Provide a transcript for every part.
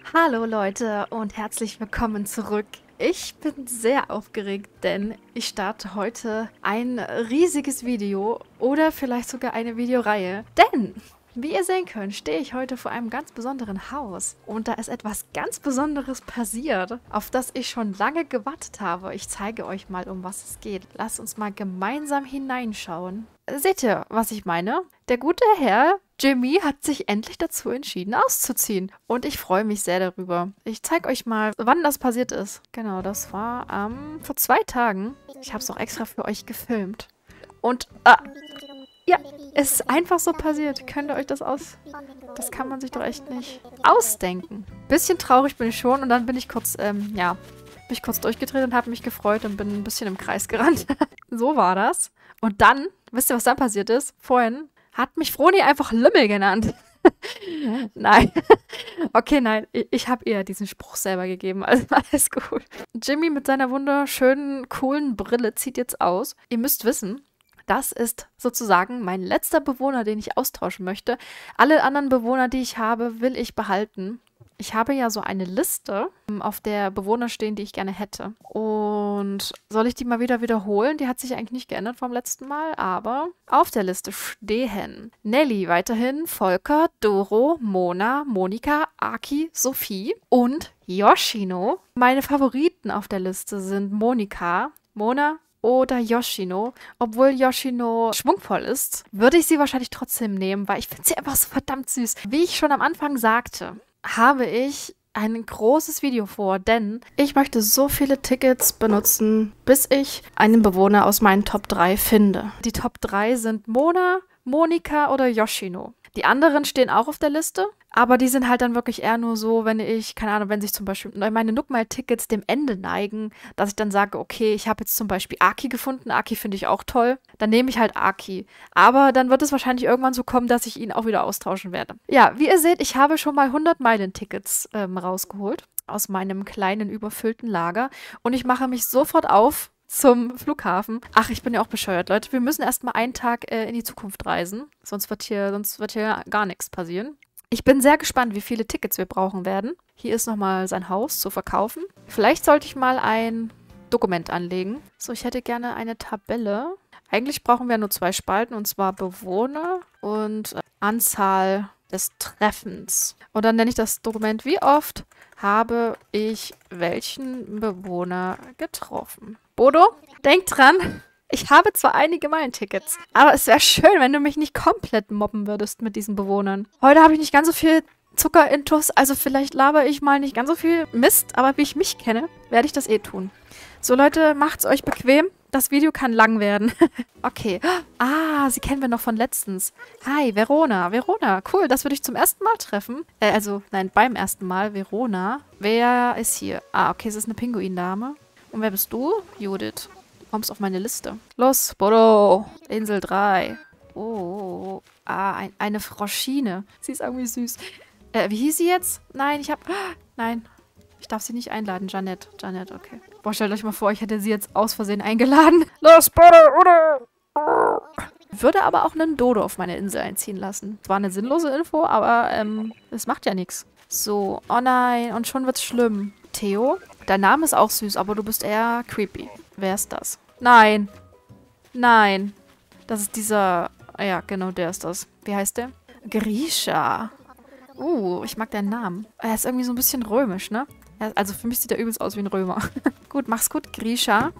Hallo Leute und herzlich willkommen zurück. Ich bin sehr aufgeregt, denn ich starte heute ein riesiges Video oder vielleicht sogar eine Videoreihe. Denn, wie ihr sehen könnt, stehe ich heute vor einem ganz besonderen Haus. Und da ist etwas ganz Besonderes passiert, auf das ich schon lange gewartet habe. Ich zeige euch mal, um was es geht. Lasst uns mal gemeinsam hineinschauen. Seht ihr, was ich meine? Der gute Herr Jimmy hat sich endlich dazu entschieden, auszuziehen. Und ich freue mich sehr darüber. Ich zeige euch mal, wann das passiert ist. Genau, das war vor 2 Tagen. Ich habe es auch extra für euch gefilmt. Und, ja, es ist einfach so passiert. Könnt ihr euch das aus... Das kann man sich doch echt nicht ausdenken. Bisschen traurig bin ich schon und dann bin ich kurz, bin ich kurz durchgedreht und habe mich gefreut und bin ein bisschen im Kreis gerannt. So war das. Und dann, wisst ihr, was dann passiert ist? Vorhin hat mich Froni einfach Lümmel genannt. Nein. Okay, nein. Ich habe ihr diesen Spruch selber gegeben. Also alles gut. Jimmy mit seiner wunderschönen, coolen Brille zieht jetzt aus. Ihr müsst wissen, das ist sozusagen mein letzter Bewohner, den ich austauschen möchte. Alle anderen Bewohner, die ich habe, will ich behalten. Ich habe ja so eine Liste, auf der Bewohner stehen, die ich gerne hätte. Und soll ich die mal wieder wiederholen? Die hat sich eigentlich nicht geändert vom letzten Mal, aber auf der Liste stehen Nelly weiterhin, Volker, Doro, Mona, Monika, Aki, Sophie und Yoshino. Meine Favoriten auf der Liste sind Monika, Mona oder Yoshino. Obwohl Yoshino schwungvoll ist, würde ich sie wahrscheinlich trotzdem nehmen, weil ich finde sie einfach so verdammt süß. Wie ich schon am Anfang sagte, habe ich ein großes Video vor, denn ich möchte so viele Tickets benutzen, bis ich einen Bewohner aus meinen Top 3 finde. Die Top 3 sind Mona, Monika oder Yoshino. Die anderen stehen auch auf der Liste, aber die sind halt dann wirklich eher nur so, wenn ich, keine Ahnung, wenn sich zum Beispiel meine Nook-Mile-Tickets dem Ende neigen, dass ich dann sage, okay, ich habe jetzt zum Beispiel Aki gefunden, Aki finde ich auch toll, dann nehme ich halt Aki. Aber dann wird es wahrscheinlich irgendwann so kommen, dass ich ihn auch wieder austauschen werde. Ja, wie ihr seht, ich habe schon mal 100 Meilen-Tickets rausgeholt aus meinem kleinen, überfüllten Lager und ich mache mich sofort auf zum Flughafen. Ach, ich bin ja auch bescheuert, Leute. Wir müssen erstmal einen Tag in die Zukunft reisen. Sonst wird hier gar nichts passieren. Ich bin sehr gespannt, wie viele Tickets wir brauchen werden. Hier ist nochmal sein Haus zu verkaufen. Vielleicht sollte ich mal ein Dokument anlegen. So, ich hätte gerne eine Tabelle. Eigentlich brauchen wir nur 2 Spalten, und zwar Bewohner und Anzahl des Treffens. Und dann nenne ich das Dokument, wie oft habe ich welchen Bewohner getroffen. Bodo, denk dran, ich habe zwar einige Meilentickets, aber es wäre schön, wenn du mich nicht komplett mobben würdest mit diesen Bewohnern. Heute habe ich nicht ganz so viel Zuckerintus, also vielleicht laber ich mal nicht ganz so viel Mist, aber wie ich mich kenne, werde ich das eh tun. So Leute, macht's euch bequem. Das Video kann lang werden. Okay. Ah, sie kennen wir noch von letztens. Hi, Verona. Verona, cool, das würde ich zum ersten Mal treffen. Nein, beim ersten Mal. Verona. Wer ist hier? Ah, okay, es ist eine Pinguindame. Und wer bist du? Judith. Du kommst auf meine Liste. Los, Bodo. Insel 3. Oh. Ah, eine Froschine. Sie ist irgendwie süß. Wie hieß sie jetzt? Nein, Nein. Ich darf sie nicht einladen, Janette. Janette, okay. Boah, stellt euch mal vor, ich hätte sie jetzt aus Versehen eingeladen. Los, Bodo, oder? Würde aber auch einen Dodo auf meine Insel einziehen lassen. Zwar eine sinnlose Info, aber es macht ja nichts. So, oh nein, und schon wird's schlimm. Theo, dein Name ist auch süß, aber du bist eher creepy. Wer ist das? Nein. Nein. Das ist dieser... Ja, genau, der ist das. Wie heißt der? Grisha. Ich mag deinen Namen. Er ist irgendwie so ein bisschen römisch, ne? Also für mich sieht er übelst aus wie ein Römer. Gut, mach's gut, Grisha.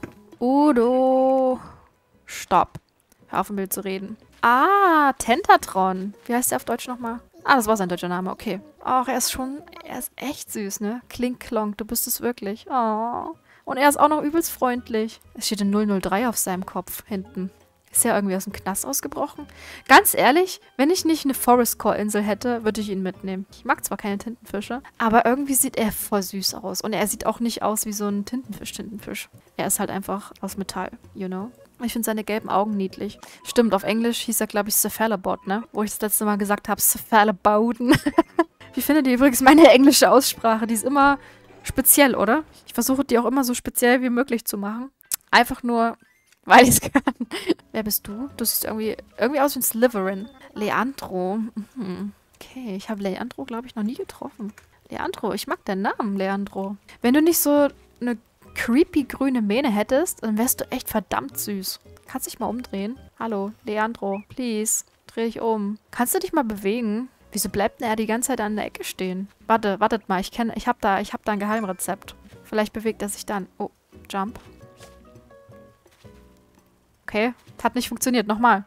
Udo. Stopp. Hör auf, im Bild zu reden. Ah, Tentatron. Wie heißt der auf Deutsch nochmal? Ah, das war sein deutscher Name, okay. Ach, er ist echt süß, ne? Klink-klonk, du bist es wirklich. Oh. Und er ist auch noch übelst freundlich. Es steht ein 003 auf seinem Kopf hinten. Ist ja irgendwie aus dem Knast ausgebrochen. Ganz ehrlich, wenn ich nicht eine Forest-Core-Insel hätte, würde ich ihn mitnehmen. Ich mag zwar keine Tintenfische, aber irgendwie sieht er voll süß aus. Und er sieht auch nicht aus wie so ein Tintenfisch. Er ist halt einfach aus Metall, you know? Ich finde seine gelben Augen niedlich. Stimmt, auf Englisch hieß er, glaube ich, Cephalobot, ne? Wo ich das letzte Mal gesagt habe, Cephaloboden. Wie findet ihr übrigens meine englische Aussprache? Die ist immer speziell, oder? Ich versuche die auch immer so speziell wie möglich zu machen. Einfach nur... weil ich es kann. Wer bist du? Du siehst irgendwie aus wie ein Slytherin. Leandro. Mhm. Okay, ich habe Leandro, glaube ich, noch nie getroffen. Leandro, ich mag deinen Namen, Leandro. Wenn du nicht so eine creepy grüne Mähne hättest, dann wärst du echt verdammt süß. Kannst dich mal umdrehen? Hallo, Leandro, please, dreh dich um. Kannst du dich mal bewegen? Wieso bleibt denn er die ganze Zeit an der Ecke stehen? Wartet mal, ich hab da ein Geheimrezept. Vielleicht bewegt er sich dann. Oh, Jump. Okay, hat nicht funktioniert. Nochmal.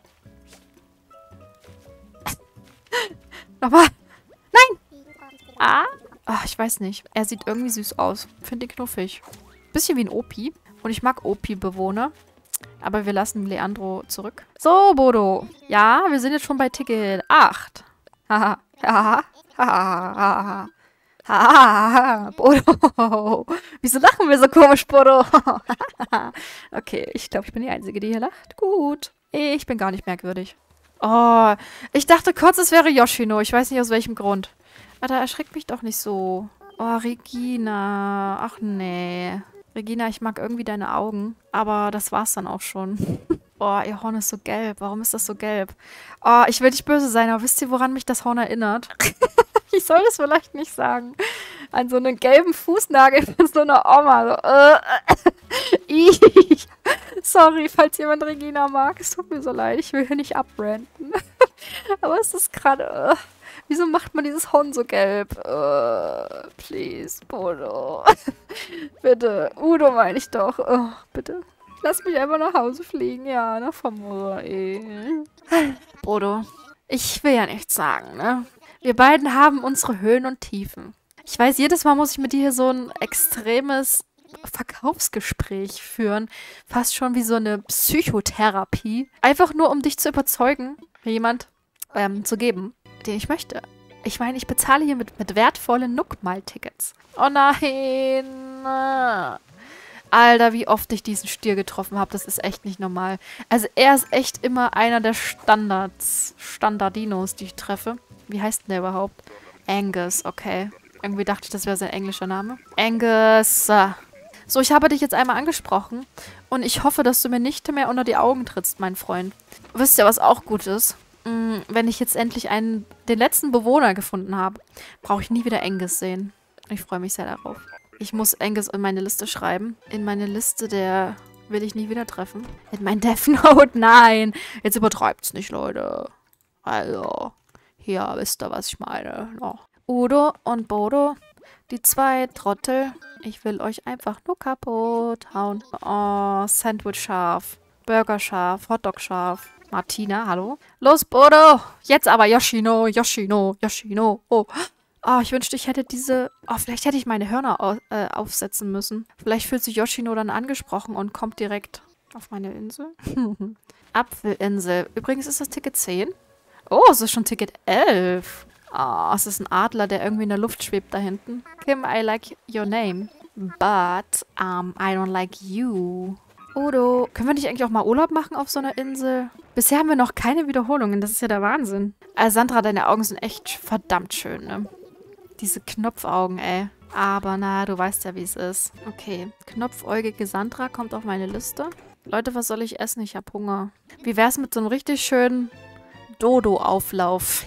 Nochmal. Nein! Ah! Ach, ich weiß nicht. Er sieht irgendwie süß aus. Finde ihn knuffig. Bisschen wie ein Opi. Und ich mag Opi-Bewohner. Aber wir lassen Leandro zurück. So, Bodo. Ja, wir sind jetzt schon bei Ticket 8. Haha. Haha. Haha. Haha. Bodo. Wieso lachen wir so komisch, Bodo? Okay, ich glaube, ich bin die Einzige, die hier lacht. Gut. Ich bin gar nicht merkwürdig. Oh, ich dachte kurz, es wäre Yoshino. Ich weiß nicht, aus welchem Grund. Aber erschreckt mich doch nicht so. Oh, Regina. Ach, nee. Regina, ich mag irgendwie deine Augen. Aber das war's dann auch schon. Oh, ihr Horn ist so gelb. Warum ist das so gelb? Oh, ich will nicht böse sein, aber wisst ihr, woran mich das Horn erinnert? Ich soll das vielleicht nicht sagen. An so einen gelben Fußnagel von so einer Oma. So, sorry, falls jemand Regina mag. Es tut mir so leid. Ich will hier nicht abbranden. Aber es ist gerade... wieso macht man dieses Horn so gelb? Please, Bodo. Bitte. Udo meine ich doch. Bitte. Lass mich einfach nach Hause fliegen. Ja, nach Famura, Bodo, ich will ja nichts sagen, ne? Wir beiden haben unsere Höhen und Tiefen. Ich weiß, jedes Mal muss ich mit dir hier so ein extremes Verkaufsgespräch führen. Fast schon wie so eine Psychotherapie. Einfach nur, um dich zu überzeugen, mir jemand zu geben, den ich möchte. Ich meine, ich bezahle hier mit wertvollen Nook-Mile-Tickets. Oh nein. Alter, wie oft ich diesen Stier getroffen habe. Das ist echt nicht normal. Also er ist echt immer einer der Standardinos, die ich treffe. Wie heißt denn der überhaupt? Angus, okay. Irgendwie dachte ich, das wäre sein englischer Name. Angus. So, ich habe dich jetzt einmal angesprochen. Und ich hoffe, dass du mir nicht mehr unter die Augen trittst, mein Freund. Wisst ihr, was auch gut ist? Wenn ich jetzt endlich den letzten Bewohner gefunden habe, brauche ich nie wieder Angus sehen. Ich freue mich sehr darauf. Ich muss Angus in meine Liste schreiben. In meine Liste der will ich nie wieder treffen. In mein Death Note, nein. Jetzt übertreibt's nicht, Leute. Also, hier wisst ihr, was ich meine. No. Udo und Bodo, die zwei Trottel. Ich will euch einfach nur kaputt hauen. Oh, Sandwich-Schaf, Burger-Schaf, Hotdog-Schaf. Martina, hallo? Los, Bodo! Jetzt aber Yoshino, Yoshino, Yoshino. Oh. Oh, ich wünschte, ich hätte diese... Oh, vielleicht hätte ich meine Hörner aufsetzen müssen. Vielleicht fühlt sich Yoshino dann angesprochen und kommt direkt auf meine Insel. Apfelinsel. Übrigens ist das Ticket 10. Oh, es ist schon Ticket 11. Oh, es ist ein Adler, der irgendwie in der Luft schwebt da hinten. Kim, I like your name. But, I don't like you. Udo, können wir nicht eigentlich auch mal Urlaub machen auf so einer Insel? Bisher haben wir noch keine Wiederholungen. Das ist ja der Wahnsinn. Sandra, deine Augen sind echt verdammt schön, ne? Diese Knopfaugen, ey. Aber na, du weißt ja, wie es ist. Okay, knopfäugige Sandra kommt auf meine Liste. Leute, was soll ich essen? Ich hab Hunger. Wie wär's mit so einem richtig schönen Dodo-Auflauf?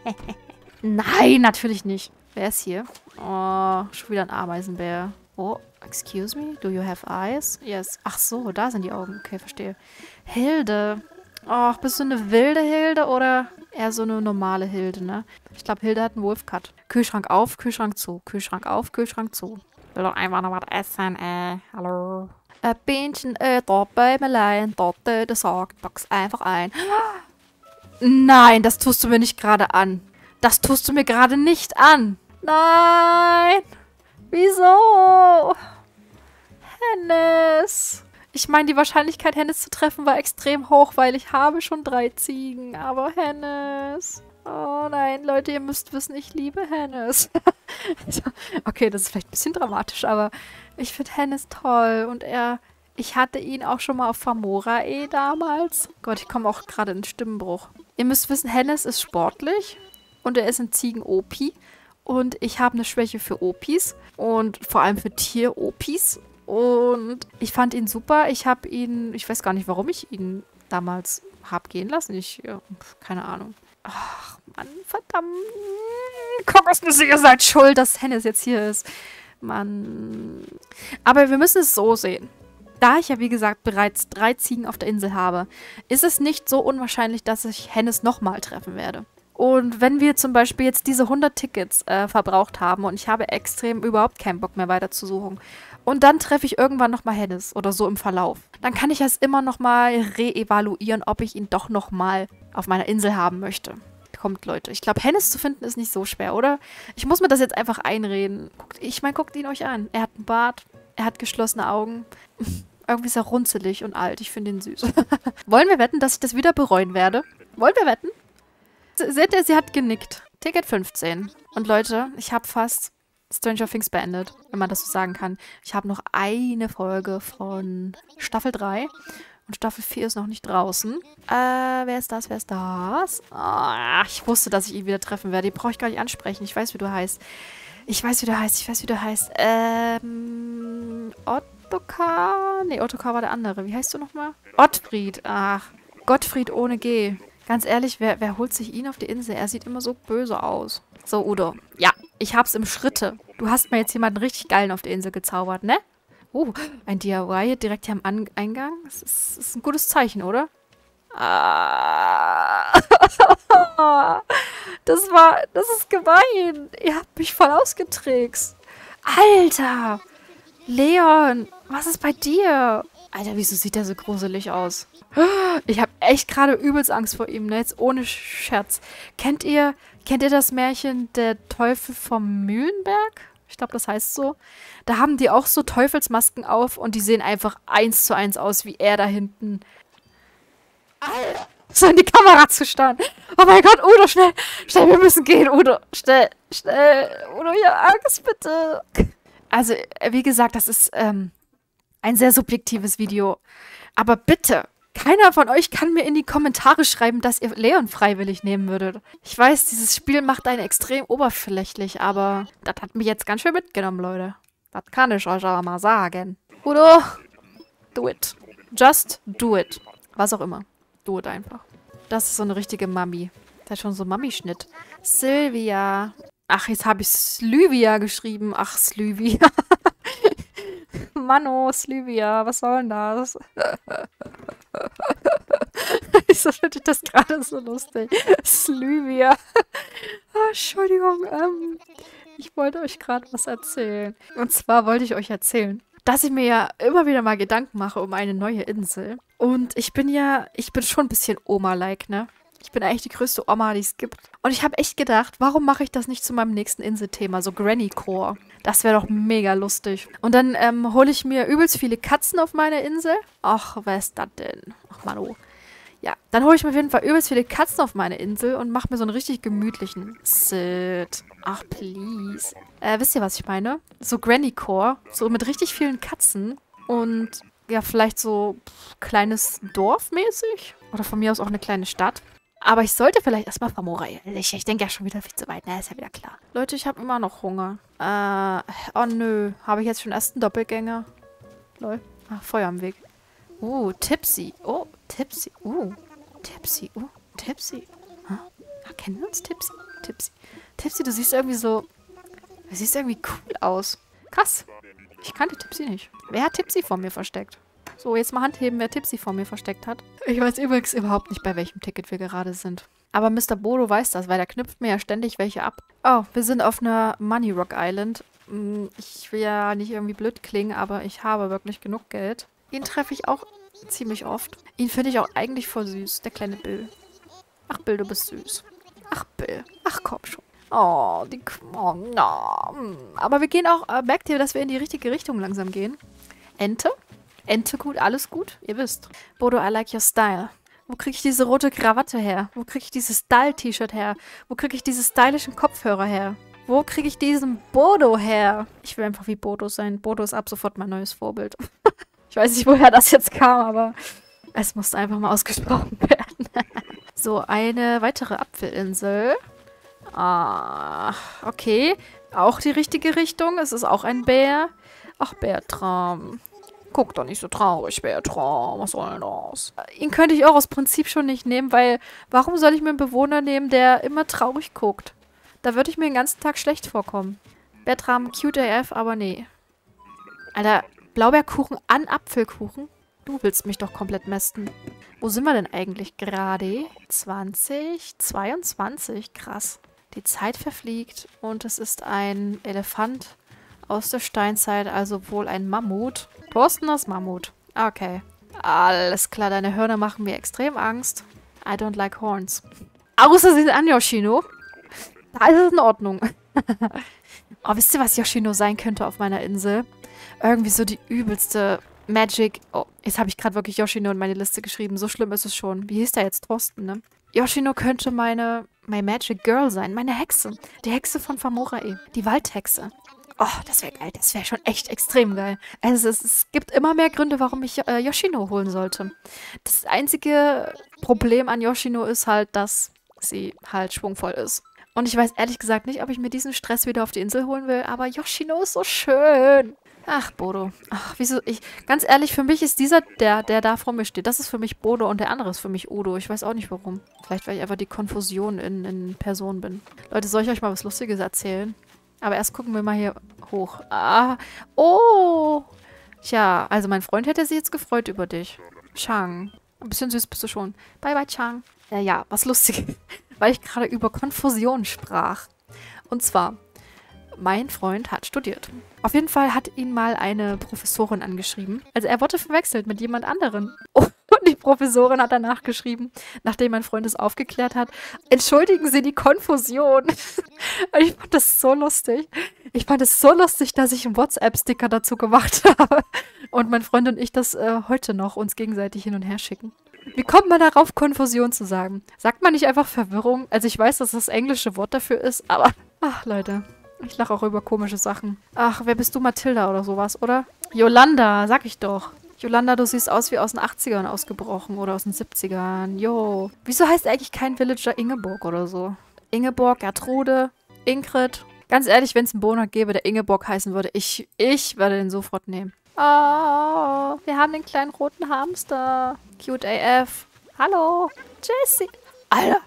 Nein, natürlich nicht. Wer ist hier? Oh, schon wieder ein Ameisenbär. Oh, excuse me? Do you have eyes? Yes. Ach so, da sind die Augen. Okay, verstehe. Hilde. Och, bist du eine wilde Hilde oder eher so eine normale Hilde, ne? Ich glaube, Hilde hat einen Wolfcut. Kühlschrank auf, Kühlschrank zu. Kühlschrank auf, Kühlschrank zu. Will doch einfach noch was essen, hallo. Ein Bienchen, dort bei Meleien, dort der Sarg, pack's einfach ein. Nein, das tust du mir nicht gerade an. Das tust du mir gerade nicht an. Nein. Wieso? Hennes. Ich meine, die Wahrscheinlichkeit, Hennes zu treffen, war extrem hoch, weil ich habe schon 3 Ziegen. Aber Hennes... Oh nein, Leute, ihr müsst wissen, ich liebe Hennes. Okay, das ist vielleicht ein bisschen dramatisch, aber ich finde Hennes toll. Und ich hatte ihn auch schon mal auf Famora damals. Gott, ich komme auch gerade in den Stimmenbruch. Ihr müsst wissen, Hennes ist sportlich und er ist ein Ziegen-Opi. Und ich habe eine Schwäche für Opis und vor allem für Tier-Opis. Und ich fand ihn super. Ich weiß gar nicht, warum ich ihn damals habe gehen lassen. Keine Ahnung. Ach, Mann, verdammt. Kokosnüsse, ihr seid schuld, dass Hennes jetzt hier ist. Mann. Aber wir müssen es so sehen. Da ich ja, wie gesagt, bereits 3 Ziegen auf der Insel habe, ist es nicht so unwahrscheinlich, dass ich Hennes nochmal treffen werde. Und wenn wir zum Beispiel jetzt diese 100 Tickets verbraucht haben und ich habe extrem überhaupt keinen Bock mehr weiter zu suchen und dann treffe ich irgendwann nochmal Hennes oder so im Verlauf, dann kann ich es immer nochmal reevaluieren, ob ich ihn doch nochmal auf meiner Insel haben möchte. Kommt, Leute. Ich glaube, Hennes zu finden ist nicht so schwer, oder? Ich muss mir das jetzt einfach einreden. Ich meine, guckt ihn euch an. Er hat einen Bart, er hat geschlossene Augen. Irgendwie ist er runzelig und alt. Ich finde ihn süß. Wollen wir wetten, dass ich das wieder bereuen werde? Wollen wir wetten? Seht ihr, sie hat genickt. Ticket 15. Und Leute, ich habe fast Stranger Things beendet, wenn man das so sagen kann. Ich habe noch eine Folge von Staffel 3 und Staffel 4 ist noch nicht draußen. Wer ist das? Wer ist das? Oh, ich wusste, dass ich ihn wieder treffen werde. Die brauche ich gar nicht ansprechen. Ich weiß, wie du heißt. Ich weiß, wie du heißt. Ich weiß, wie du heißt. Ottokar? Nee, Ottokar war der andere. Wie heißt du nochmal? Ottfried. Ach, Gottfried ohne G. Ganz ehrlich, wer holt sich ihn auf die Insel? Er sieht immer so böse aus. So, Udo. Ja, ich hab's im Schritte. Du hast mir jetzt jemanden richtig geilen auf die Insel gezaubert, ne? Ein DIY direkt hier am Eingang. Das ist ein gutes Zeichen, oder? Ah. Das ist gemein. Ihr habt mich voll ausgetrickst. Alter! Leon, was ist bei dir? Alter, wieso sieht der so gruselig aus? Ich habe echt gerade übelst Angst vor ihm, ne? Jetzt ohne Scherz. Kennt ihr das Märchen Der Teufel vom Mühlenberg? Ich glaube, das heißt so. Da haben die auch so Teufelsmasken auf und die sehen einfach 1:1 aus, wie er da hinten. Alter, so in die Kamera zu starren. Oh mein Gott, Udo, schnell, schnell, wir müssen gehen, Udo. Schnell, schnell. Udo, ja, Angst, bitte. Also, wie gesagt, das ist ein sehr subjektives Video. Aber bitte, keiner von euch kann mir in die Kommentare schreiben, dass ihr Leon freiwillig nehmen würdet. Ich weiß, dieses Spiel macht einen extrem oberflächlich, aber das hat mich jetzt ganz schön mitgenommen, Leute. Das kann ich euch aber mal sagen. Udo, do it. Just do it. Was auch immer. Do it einfach. Das ist so eine richtige Mami. Das ist schon so ein Mami-Schnitt. Sylvia. Ach, jetzt habe ich Slyvia geschrieben. Ach, Slyvia. Mano, Slyvia, was soll denn das? Wieso finde ich das gerade so lustig? Slyvia. Entschuldigung, ich wollte euch gerade was erzählen. Und zwar wollte ich euch erzählen, dass ich mir ja immer wieder mal Gedanken mache um eine neue Insel. Und ich bin schon ein bisschen Oma-like, ne? Ich bin eigentlich die größte Oma, die es gibt. Und ich habe echt gedacht, warum mache ich das nicht zu meinem nächsten Inselthema, so Granny Core? Das wäre doch mega lustig. Und dann hole ich mir übelst viele Katzen auf meine Insel. Ach, wer ist das denn? Ach, Mano. Ja, dann hole ich mir auf jeden Fall übelst viele Katzen auf meine Insel und mache mir so einen richtig gemütlichen Sit. Ach, please. Wisst ihr, was ich meine? So Granny Core, so mit richtig vielen Katzen und ja, vielleicht so kleines Dorf mäßig. Oder von mir aus auch eine kleine Stadt. Aber ich sollte vielleicht erstmal vermorell. Ich denke ja schon wieder viel zu weit. Na, ist ja wieder klar. Leute, ich habe immer noch Hunger. Oh nö. Habe ich jetzt schon erst einen Doppelgänger? Lol. Ach, Feuer am Weg. Tipsy. Oh, Tipsy. Tipsy. Tipsy. Kennen wir uns, Tipsy? Tipsy. Tipsy, du siehst irgendwie so... Du siehst irgendwie cool aus. Krass. Ich kannte Tipsy nicht. Wer hat Tipsy vor mir versteckt? So, jetzt mal Hand heben, wer Tipsy vor mir versteckt hat. Ich weiß übrigens überhaupt nicht, bei welchem Ticket wir gerade sind. Aber Mr. Bodo weiß das, weil der knüpft mir ja ständig welche ab. Oh, wir sind auf einer Money Rock Island. Ich will ja nicht irgendwie blöd klingen, aber ich habe wirklich genug Geld. Ihn treffe ich auch ziemlich oft. Ihn finde ich auch eigentlich voll süß, der kleine Bill. Ach, Bill, du bist süß. Ach, Bill. Ach, komm schon. Oh, aber wir gehen auch, merkt ihr, dass wir in die richtige Richtung langsam gehen? Ente? Ente gut, alles gut? Ihr wisst. Bodo, I like your style. Wo kriege ich diese rote Krawatte her? Wo kriege ich dieses Style-T-Shirt her? Wo kriege ich diese stylischen Kopfhörer her? Wo kriege ich diesen Bodo her? Ich will einfach wie Bodo sein. Bodo ist ab sofort mein neues Vorbild. Ich weiß nicht, woher das jetzt kam, aber es musste einfach mal ausgesprochen werden. So, eine weitere Apfelinsel. Okay. Auch die richtige Richtung. Es ist auch ein Bär. Ach, Bertram. Guck doch nicht so traurig, Bertram. Was soll denn das? Ihn könnte ich auch aus Prinzip schon nicht nehmen, weil warum soll ich mir einen Bewohner nehmen, der immer traurig guckt? Da würde ich mir den ganzen Tag schlecht vorkommen. Bertram, cute AF, aber nee. Alter, Blaubeerkuchen an Apfelkuchen? Du willst mich doch komplett mästen. Wo sind wir denn eigentlich gerade? 2022, krass. Die Zeit verfliegt und es ist ein Elefant aus der Steinzeit, also wohl ein Mammut. Thorsten, das Mammut. Okay. Alles klar, deine Hörner machen mir extrem Angst. I don't like horns. Außer sie sind an Yoshino. Da ist es in Ordnung. Oh, wisst ihr, was Yoshino sein könnte auf meiner Insel? Irgendwie so die übelste Magic... Oh, jetzt habe ich gerade wirklich Yoshino in meine Liste geschrieben. So schlimm ist es schon. Wie hieß der jetzt? Thorsten, ne? Yoshino könnte my Magic Girl sein. Meine Hexe. Die Hexe von Famorae. Die Waldhexe. Oh, das wäre geil. Das wäre schon echt extrem geil. Also es gibt immer mehr Gründe, warum ich Yoshino holen sollte. Das einzige Problem an Yoshino ist halt, dass sie halt schwungvoll ist. Und ich weiß ehrlich gesagt nicht, ob ich mir diesen Stress wieder auf die Insel holen will, aber Yoshino ist so schön. Ach, Bodo. Ach, wieso? Ganz ehrlich, für mich ist der da vor mir steht. Das ist für mich Bodo und der andere ist für mich Udo. Ich weiß auch nicht warum. Vielleicht, weil ich einfach die Konfusion in Person bin. Leute, soll ich euch mal was Lustiges erzählen? Aber erst gucken wir mal hier hoch. Ah, oh. Tja, also mein Freund hätte sich jetzt gefreut über dich. Chang. Ein bisschen süß bist du schon. Bye, bye, Chang. Ja, was Lustiges. Weil ich gerade über Konfusion sprach. Und zwar, mein Freund hat studiert. Auf jeden Fall hat ihn mal eine Professorin angeschrieben. Also er wurde verwechselt mit jemand anderem. Und die Professorin hat danach geschrieben, nachdem mein Freund es aufgeklärt hat, entschuldigen Sie die Konfusion. Und ich fand das so lustig. Ich fand es so lustig, dass ich einen WhatsApp-Sticker dazu gemacht habe. Und mein Freund und ich das heute noch uns gegenseitig hin und her schicken. Wie kommt man darauf, Konfusion zu sagen? Sagt man nicht einfach Verwirrung? Also ich weiß, dass das englische Wort dafür ist, aber... Ach, Leute. Ich lache auch über komische Sachen. Ach, wer bist du? Mathilda oder sowas, oder? Yolanda, sag ich doch. Yolanda, du siehst aus wie aus den 80ern ausgebrochen oder aus den 70ern. Jo. Wieso heißt eigentlich kein Villager Ingeborg oder so? Ingeborg, Gertrude, Ingrid. Ganz ehrlich, wenn es einen Bewohner gäbe, der Ingeborg heißen würde, ich würde den sofort nehmen. Oh, wir haben den kleinen roten Hamster. Cute AF. Hallo, Jessie. Alter.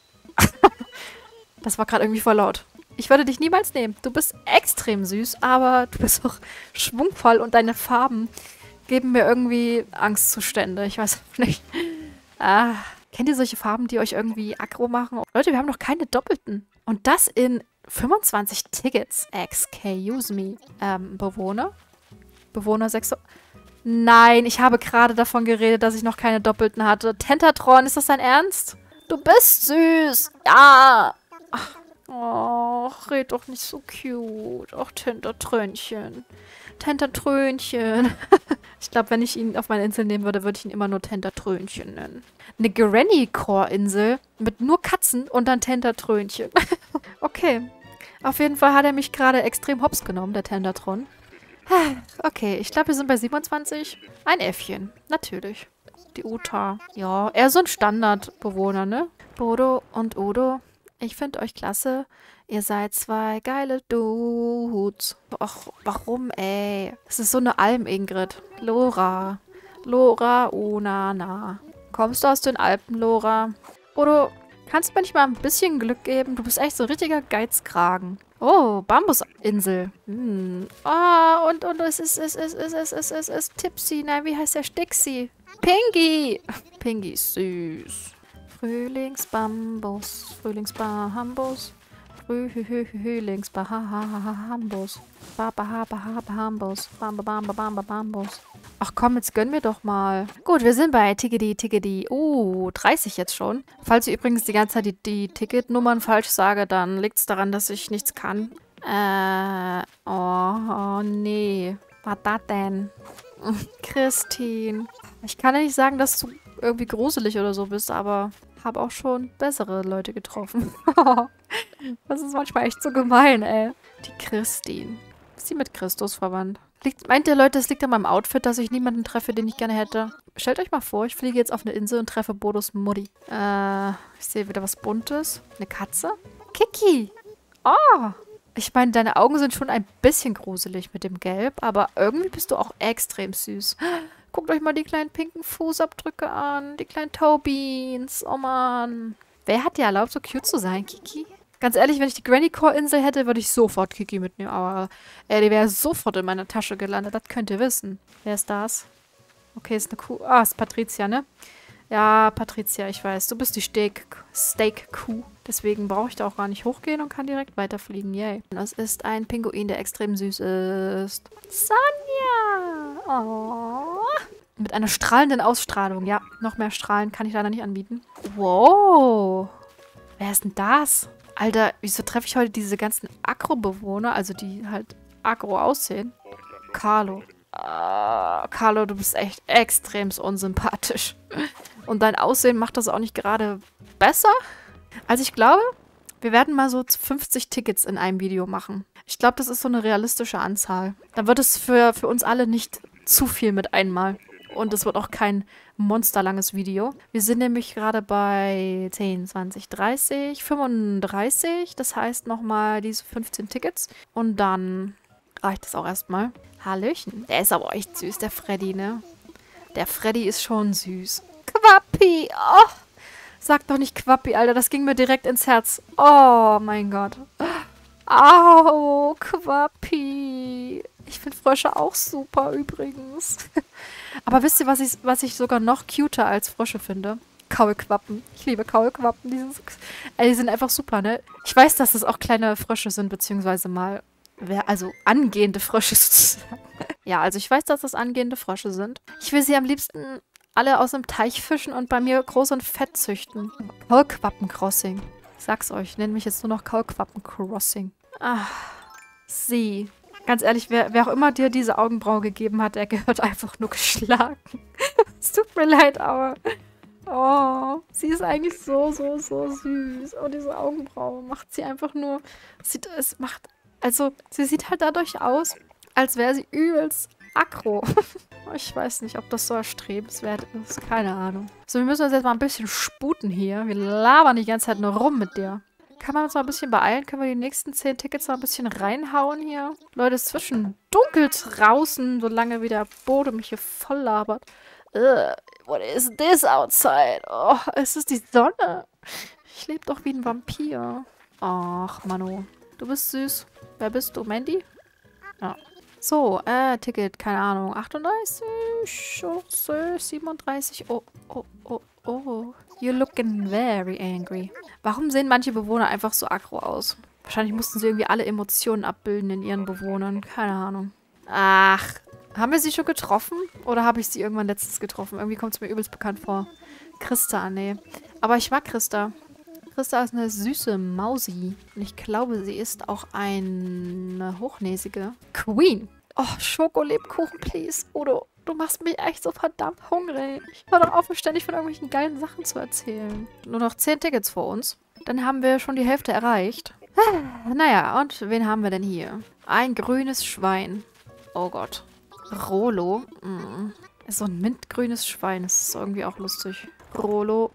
Das war gerade irgendwie voll laut. Ich würde dich niemals nehmen. Du bist extrem süß, aber du bist auch schwungvoll und deine Farben geben mir irgendwie Angstzustände. Ich weiß auch nicht. Kennt ihr solche Farben, die euch irgendwie aggro machen? Leute, wir haben noch keine Doppelten. Und das in 25 Tickets. Excuse me. Bewohner? Bewohner 6. Nein, ich habe gerade davon geredet, dass ich noch keine Doppelten hatte. Tentatron, ist das dein Ernst? Du bist süß. Ja. Ach. Oh, red doch nicht so cute. Ach, Tentatrönchen. Tentatrönchen. Ich glaube, wenn ich ihn auf meine Insel nehmen würde, würde ich ihn immer nur Tentatrönchen nennen. Eine Granny-Core-Insel mit nur Katzen und dann Tentatrönchen. Okay. Auf jeden Fall hat er mich gerade extrem hops genommen, der Tentatron. Okay, ich glaube, wir sind bei 27. Ein Äffchen. Natürlich. Die Uta. Ja, eher so ein Standardbewohner, ne? Bodo und Udo. Ich finde euch klasse. Ihr seid zwei geile Dudes. Ach, warum, ey? Es ist so eine Alm, Ingrid. Lora. Lora, Unana. Kommst du aus den Alpen, Lora? Oder kannst du mir nicht mal ein bisschen Glück geben? Du bist echt so ein richtiger Geizkragen. Oh, Bambusinsel. Oh, und es ist Tipsy. Nein, wie heißt der? Stixi. Pingy. Pingy ist süß. Frühlingsbambus, Frühlingsbambus, Frühlingsbambus, Bambus, Bambus. Ach komm, jetzt gönn mir doch mal. Gut, wir sind bei Tickety. 30 jetzt schon. Falls ich übrigens die ganze Zeit die Ticketnummern falsch sage, dann liegt es daran, dass ich nichts kann. Oh nee. Was das denn? Christine. Ich kann ja nicht sagen, dass du irgendwie gruselig oder so bist, aber habe auch schon bessere Leute getroffen. Das ist manchmal echt so gemein, ey. Die Christine. Ist sie mit Christus verwandt? Meint ihr, Leute, es liegt an meinem Outfit, dass ich niemanden treffe, den ich gerne hätte? Stellt euch mal vor, ich fliege jetzt auf eine Insel und treffe Bodos Mutti. Ich sehe wieder was Buntes. Eine Katze? Kiki! Oh! Ich meine, deine Augen sind schon ein bisschen gruselig mit dem Gelb, aber irgendwie bist du auch extrem süß. Guckt euch mal die kleinen pinken Fußabdrücke an, die kleinen Toe-Beans. Oh Mann. Wer hat dir erlaubt, so cute zu sein, Kiki? Ganz ehrlich, wenn ich die Granny-Core-Insel hätte, würde ich sofort Kiki mitnehmen. Aber die wäre sofort in meiner Tasche gelandet. Das könnt ihr wissen. Wer ist das? Okay, ist eine Kuh. Ah, ist Patricia, ne? Ja, Patricia, ich weiß. Du bist die Steak-Kuh. Deswegen brauche ich da auch gar nicht hochgehen und kann direkt weiterfliegen. Yay. Das ist ein Pinguin, der extrem süß ist. Sonja! Oh. Mit einer strahlenden Ausstrahlung. Ja, noch mehr Strahlen kann ich leider nicht anbieten. Wow. Wer ist denn das? Alter, wieso treffe ich heute diese ganzen Agro-Bewohner, also die halt agro aussehen? Carlo. Carlo, du bist echt extrem unsympathisch. Und dein Aussehen macht das auch nicht gerade besser. Also ich glaube, wir werden mal so 50 Tickets in einem Video machen. Ich glaube, das ist so eine realistische Anzahl. Dann wird es für uns alle nicht zu viel mit einmal. Und es wird auch kein monsterlanges Video. Wir sind nämlich gerade bei 10, 20, 30, 35. Das heißt nochmal diese 15 Tickets. Und dann reicht es auch erstmal. Hallöchen. Der ist aber echt süß, der Freddy, ne? Der Freddy ist schon süß. Quappi! Oh! Sag doch nicht Quappi, Alter. Das ging mir direkt ins Herz. Oh mein Gott. Au, Quappi. Ich finde Frösche auch super übrigens. Aber wisst ihr, was ich sogar noch cuter als Frösche finde? Kaulquappen. Ich liebe Kaulquappen. Die sind einfach super, ne? Ich weiß, dass es auch kleine Frösche sind, beziehungsweise mal, also angehende Frösche sozusagen. Ja, also ich weiß, dass das angehende Frösche sind. Ich will sie am liebsten alle aus dem Teich fischen und bei mir groß und fett züchten. Kaulquappen-Crossing. Ich sag's euch, ich nenne mich jetzt nur noch Kaulquappen-Crossing. Ah, sie. Ganz ehrlich, wer auch immer dir diese Augenbraue gegeben hat, der gehört einfach nur geschlagen. Es tut mir leid, aber... Oh, sie ist eigentlich so süß. Oh, diese Augenbraue macht sie einfach nur... Also, sie sieht halt dadurch aus, als wäre sie übelst aggro. Ich weiß nicht, ob das so erstrebenswert ist. Keine Ahnung. So, wir müssen uns jetzt mal ein bisschen sputen hier. Wir labern die ganze Zeit nur rum mit dir. Kann man uns mal ein bisschen beeilen? Können wir die nächsten 10 Tickets mal ein bisschen reinhauen hier? Leute, es ist zwischen dunkel draußen, solange wie der Boden mich hier voll labert. What is this outside? Oh, es ist die Sonne. Ich lebe doch wie ein Vampir. Ach, Manu. Du bist süß. Wer bist du? Mandy? Ja. So, Ticket, keine Ahnung. 38, 37. Oh. You're looking very angry. Warum sehen manche Bewohner einfach so aggro aus? Wahrscheinlich mussten sie irgendwie alle Emotionen abbilden in ihren Bewohnern. Keine Ahnung. Ach, haben wir sie schon getroffen? Oder habe ich sie irgendwann letztens getroffen? Irgendwie kommt es mir übelst bekannt vor. Christa, nee. Aber ich mag Christa. Christa ist eine süße Mausi. Und ich glaube, sie ist auch eine hochnäsige Queen. Oh, Schokolebkuchen, please. Udo, du machst mich echt so verdammt hungrig. Hör doch auf, mir ständig von irgendwelchen geilen Sachen zu erzählen. Nur noch 10 Tickets vor uns. Dann haben wir schon die Hälfte erreicht. Naja, und wen haben wir denn hier? Ein grünes Schwein. Oh Gott. Rolo. So ein mintgrünes Schwein. Das ist irgendwie auch lustig. Rolo.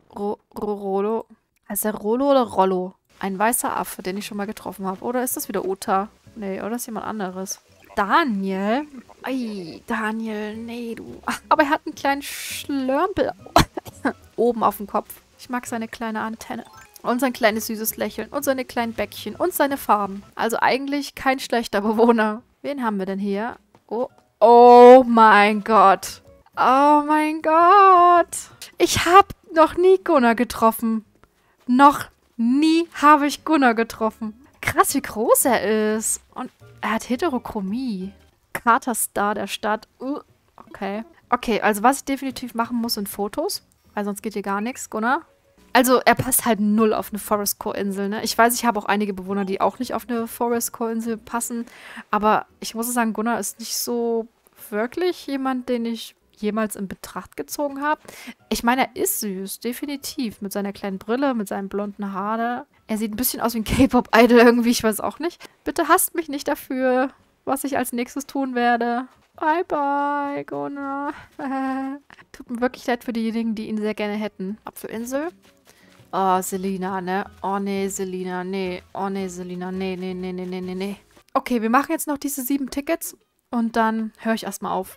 Heißt der Rolo oder Rollo? Ein weißer Affe, den ich schon mal getroffen habe. Oder ist das wieder Uta? Nee, oder ist jemand anderes? Daniel? Ei, Daniel, nee, du. Ach, aber er hat einen kleinen Schlörmpel oben auf dem Kopf. Ich mag seine kleine Antenne. Und sein kleines süßes Lächeln. Und seine kleinen Bäckchen. Und seine Farben. Also eigentlich kein schlechter Bewohner. Wen haben wir denn hier? Oh mein Gott. Oh mein Gott. Ich habe noch nie Gunnar getroffen. Noch nie habe ich Gunnar getroffen. Krass, wie groß er ist. Und er hat Heterochromie. Katerstar der Stadt. Okay. Okay, also was ich definitiv machen muss, sind Fotos. Weil sonst geht hier gar nichts, Gunnar. Also, er passt halt null auf eine Forest Core Insel, ne? Ich weiß, ich habe auch einige Bewohner, die auch nicht auf eine Forest Core Insel passen. Aber ich muss sagen, Gunnar ist nicht so wirklich jemand, den ich jemals in Betracht gezogen habe. Ich meine, er ist süß, definitiv. Mit seiner kleinen Brille, mit seinen blonden Haaren. Er sieht ein bisschen aus wie ein K-Pop-Idol irgendwie, ich weiß auch nicht. Bitte hasst mich nicht dafür, was ich als nächstes tun werde. Bye, bye, Gunnar. Tut mir wirklich leid für diejenigen, die ihn sehr gerne hätten. Apfelinsel. Oh, Selina, ne? Oh, nee, Selina, nee. Oh, nee, Selina, nee, nee, nee, nee, nee, nee, nee. Okay, wir machen jetzt noch diese 7 Tickets und dann höre ich erstmal auf.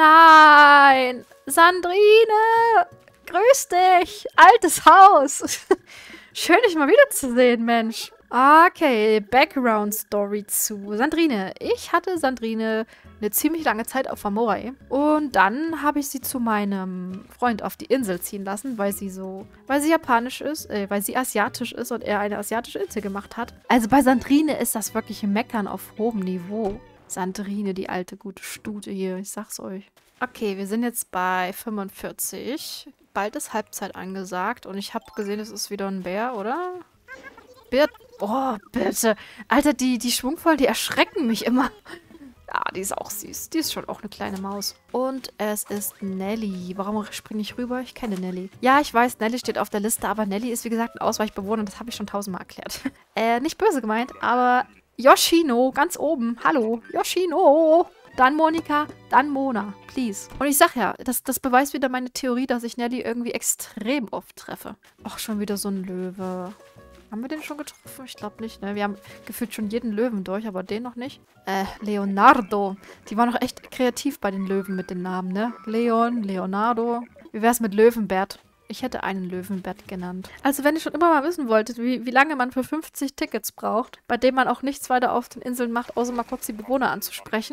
Nein! Sandrine! Grüß dich! Altes Haus! Schön, dich mal wiederzusehen, Mensch. Okay, Background Story zu Sandrine. Ich hatte Sandrine eine ziemlich lange Zeit auf Amoray. Und dann habe ich sie zu meinem Freund auf die Insel ziehen lassen, weil sie japanisch ist, weil sie asiatisch ist und er eine asiatische Insel gemacht hat. Also bei Sandrine ist das wirklich ein Meckern auf hohem Niveau. Sandrine, die alte gute Stute hier, ich sag's euch. Okay, wir sind jetzt bei 45. Bald ist Halbzeit angesagt und ich habe gesehen, es ist wieder ein Bär, oder? Oh, bitte. Alter, die Schwungvollen, die erschrecken mich immer. Ja, die ist auch süß. Die ist schon auch eine kleine Maus. Und es ist Nelly. Warum springe ich rüber? Ich kenne Nelly. Ja, ich weiß, Nelly steht auf der Liste, aber Nelly ist, wie gesagt, ein Ausweichbewohner. Das habe ich schon 1000-mal erklärt. Nicht böse gemeint, aber Yoshino, ganz oben. Hallo, Yoshino. Dann Monika, dann Mona. Please. Und ich sag ja, das beweist wieder meine Theorie, dass ich Nelly irgendwie extrem oft treffe. Ach, schon wieder so ein Löwe. Haben wir den schon getroffen? Ich glaube nicht, ne? Wir haben gefühlt schon jeden Löwen durch, aber den noch nicht. Leonardo. Die war noch echt kreativ bei den Löwen mit den Namen, ne? Leon, Leonardo. Wie wär's mit Löwenbert? Ich hätte einen Löwenbert genannt. Also wenn ihr schon immer mal wissen wolltet, wie lange man für 50 Tickets braucht, bei dem man auch nichts weiter auf den Inseln macht, außer mal kurz die Bewohner anzusprechen.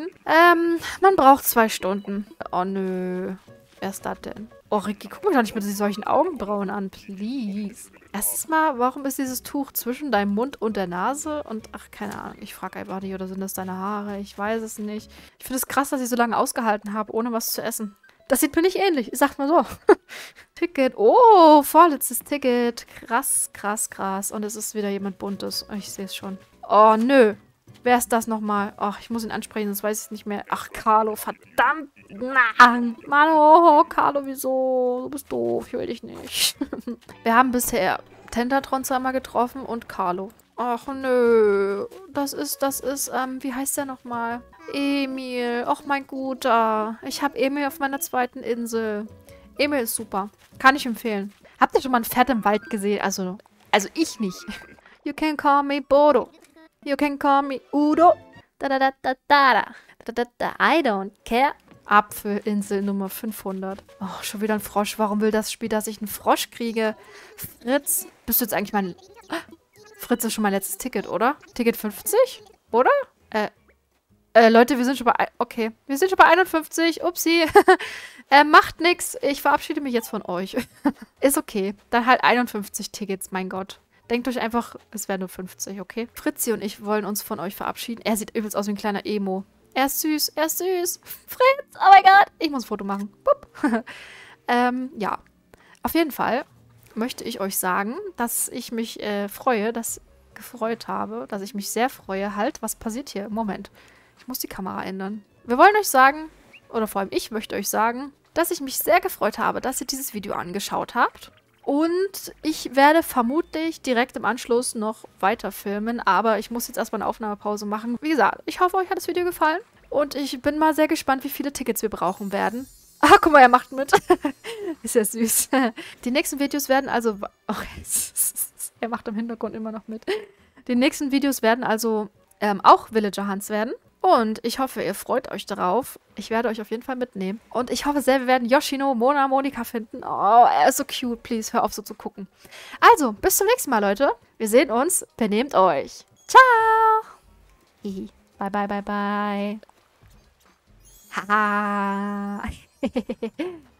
Man braucht 2 Stunden. Oh nö. Wer ist das denn? Oh, Ricky, guck mich doch nicht mit solchen Augenbrauen an, please. Erstens mal, warum ist dieses Tuch zwischen deinem Mund und der Nase? Und, ach, keine Ahnung, ich frage einfach nicht, oder sind das deine Haare? Ich weiß es nicht. Ich finde es krass, dass ich so lange ausgehalten habe, ohne was zu essen. Das sieht mir nicht ähnlich, sagt mal so. Ticket, oh, vorletztes Ticket. Krass, krass, krass. Und es ist wieder jemand Buntes. Ich sehe es schon. Oh, nö. Wer ist das nochmal? Ach, ich muss ihn ansprechen, sonst weiß ich es nicht mehr. Ach, Carlo, verdammt. Mann, oh, Carlo, wieso? Du bist doof, ich will dich nicht. Wir haben bisher Tentatron zweimal getroffen und Carlo. Ach, nö. Das ist, wie heißt der nochmal? Emil. Ach, mein Guter. Ich habe Emil auf meiner zweiten Insel. Emil ist super. Kann ich empfehlen. Habt ihr schon mal ein Pferd im Wald gesehen? Also ich nicht. You can call me Bodo. You can call me Udo. Da da da da da da. Da da da. I don't care. Apfelinsel Nummer 500. Oh, schon wieder ein Frosch. Warum will das Spiel, dass ich einen Frosch kriege? Fritz, bist du jetzt eigentlich mein... Fritz ist schon mein letztes Ticket, oder? Ticket 50? Oder? Leute, wir sind schon bei... Okay, wir sind schon bei 51. Upsi. Macht nix. Ich verabschiede mich jetzt von euch. Ist okay. Dann halt 51 Tickets, mein Gott. Denkt euch einfach, es wären nur 50, okay? Fritzi und ich wollen uns von euch verabschieden. Er sieht übelst aus wie ein kleiner Emo. Er ist süß, er ist süß. Fritz, oh mein Gott. Ich muss ein Foto machen. Bup. Ja. Auf jeden Fall möchte ich euch sagen, dass ich mich gefreut habe, dass ich mich sehr freue. Halt, was passiert hier? Moment. Ich muss die Kamera ändern. Wir wollen euch sagen, oder vor allem ich möchte euch sagen, dass ich mich sehr gefreut habe, dass ihr dieses Video angeschaut habt. Und ich werde vermutlich direkt im Anschluss noch weiter filmen, aber ich muss jetzt erstmal eine Aufnahmepause machen. Wie gesagt, ich hoffe, euch hat das Video gefallen. Und ich bin mal sehr gespannt, wie viele Tickets wir brauchen werden. Ah, guck mal, er macht mit. Ist ja süß. Die nächsten Videos werden also... Oh, er macht im Hintergrund immer noch mit. Die nächsten Videos werden also auch Villager Hunts werden. Und ich hoffe, ihr freut euch darauf. Ich werde euch auf jeden Fall mitnehmen. Und ich hoffe sehr, wir werden Yoshino, Mona, Monika finden. Oh, er ist so cute. Please, hör auf so zu gucken. Also, bis zum nächsten Mal, Leute. Wir sehen uns. Benehmt euch. Ciao. Hihi. Bye, bye, bye, bye. Haha.